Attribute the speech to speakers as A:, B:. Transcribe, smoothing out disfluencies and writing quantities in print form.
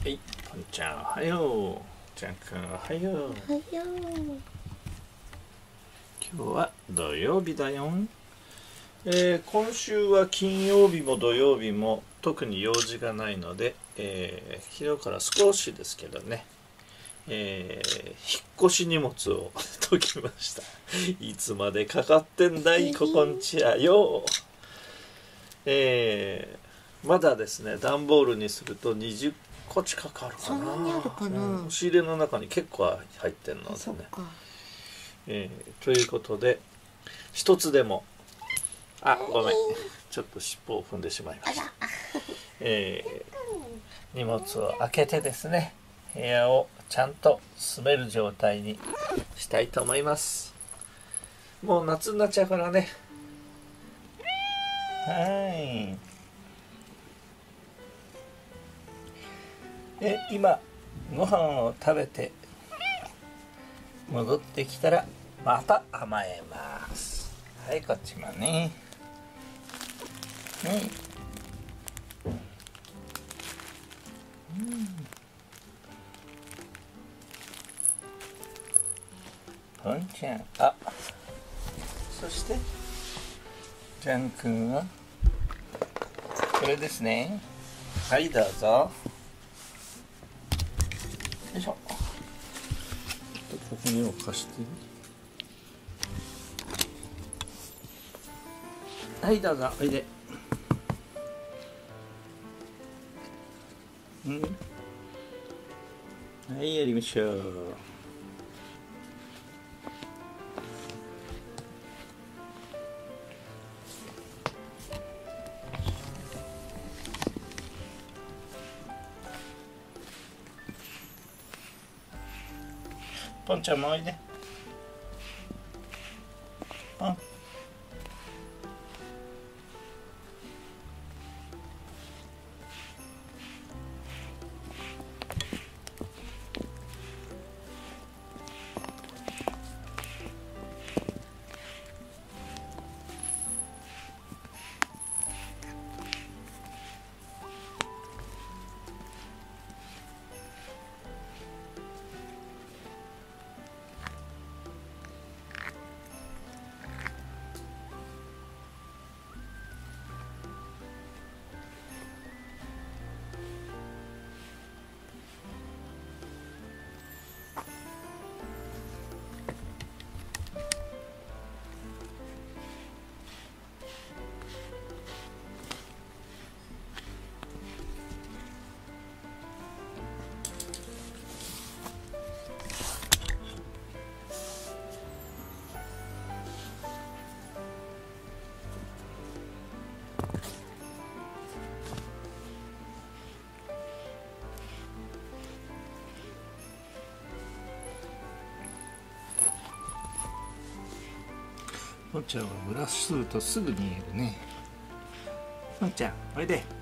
A: はい、ポンちゃんおはよう。ちゃんくんおはよう。
B: おはよう。
A: 今日は土曜日だよ。今週は金曜日も土曜日も特に用事がないので、昨日から少しですけどね、引っ越し荷物を解きました。いつまでかかってんだい、ここんちやよ。まだですね、段ボールにすると20個近くあるかな。
B: そんなにあるかな。
A: 押し入れの中に結構入ってるのでね。ということで一つでもごめん、ちょっと尻尾を踏んでしまいました。荷物を開けてですね、部屋をちゃんと住める状態にしたいと思います。もう夏になっちゃうからね。今ご飯を食べて戻ってきたらまた甘えます。はい、こっちもね。ポンちゃん、そしてジャン君はこれですね。はい、どうぞ。よいしょ。ここに置かして。はい、どうぞ、おいで。はい、やりましょう。ポンちゃんもおいで。ポンちゃんはブラシするとすぐ逃げるね。ポンちゃん、おいで。